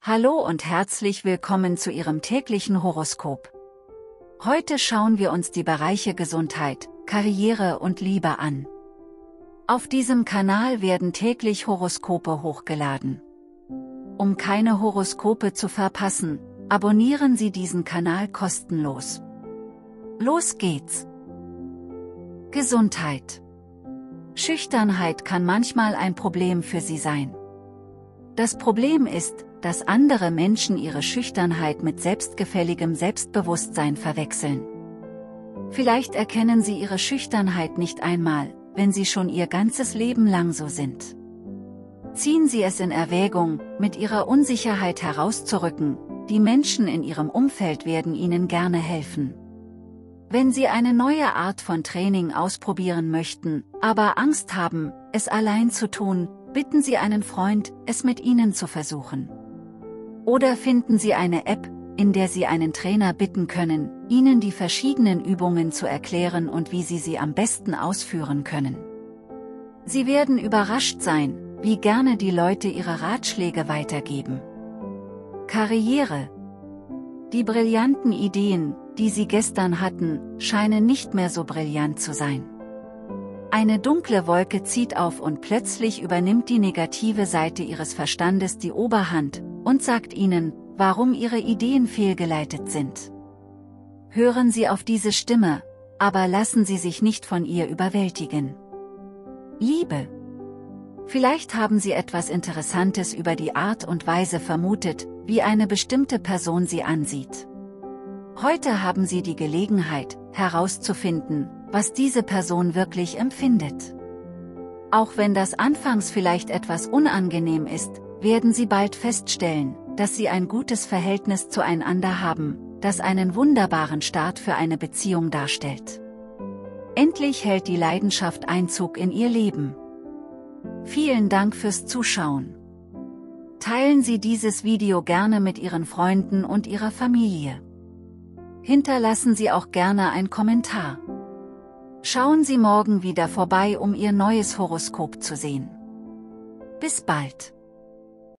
Hallo und herzlich willkommen zu Ihrem täglichen Horoskop. Heute schauen wir uns die Bereiche Gesundheit, Karriere und Liebe an. Auf diesem Kanal werden täglich Horoskope hochgeladen. Um keine Horoskope zu verpassen, abonnieren Sie diesen Kanal kostenlos. Los geht's! Gesundheit. Schüchternheit kann manchmal ein Problem für Sie sein. Das Problem ist, dass andere Menschen ihre Schüchternheit mit selbstgefälligem Selbstbewusstsein verwechseln. Vielleicht erkennen sie ihre Schüchternheit nicht einmal, wenn sie schon ihr ganzes Leben lang so sind. Ziehen Sie es in Erwägung, mit Ihrer Unsicherheit herauszurücken, die Menschen in Ihrem Umfeld werden Ihnen gerne helfen. Wenn Sie eine neue Art von Training ausprobieren möchten, aber Angst haben, es allein zu tun, bitten Sie einen Freund, es mit Ihnen zu versuchen. Oder finden Sie eine App, in der Sie einen Trainer bitten können, Ihnen die verschiedenen Übungen zu erklären und wie Sie sie am besten ausführen können. Sie werden überrascht sein, wie gerne die Leute ihre Ratschläge weitergeben. Karriere. Die brillanten Ideen, die Sie gestern hatten, scheinen nicht mehr so brillant zu sein. Eine dunkle Wolke zieht auf und plötzlich übernimmt die negative Seite Ihres Verstandes die Oberhand und sagt Ihnen, warum Ihre Ideen fehlgeleitet sind. Hören Sie auf diese Stimme, aber lassen Sie sich nicht von ihr überwältigen. Liebe. Vielleicht haben Sie etwas Interessantes über die Art und Weise vermutet, wie eine bestimmte Person Sie ansieht. Heute haben Sie die Gelegenheit, herauszufinden, was diese Person wirklich empfindet. Auch wenn das anfangs vielleicht etwas unangenehm ist, werden Sie bald feststellen, dass Sie ein gutes Verhältnis zueinander haben, das einen wunderbaren Start für eine Beziehung darstellt. Endlich hält die Leidenschaft Einzug in Ihr Leben. Vielen Dank fürs Zuschauen. Teilen Sie dieses Video gerne mit Ihren Freunden und Ihrer Familie. Hinterlassen Sie auch gerne einen Kommentar. Schauen Sie morgen wieder vorbei, um Ihr neues Horoskop zu sehen. Bis bald.